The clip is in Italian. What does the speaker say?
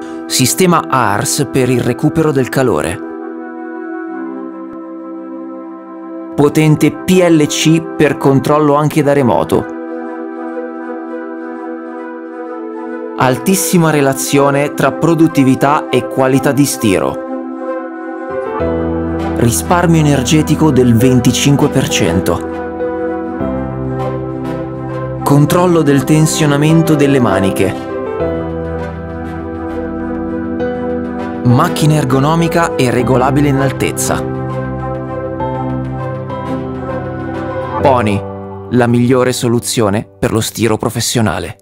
Sistema ARS per il recupero del calore. Potente PLC per controllo anche da remoto. Altissima relazione tra produttività e qualità di stiro. Risparmio energetico del 25%. Controllo del tensionamento delle maniche. Macchina ergonomica e regolabile in altezza. Pony, la migliore soluzione per lo stiro professionale.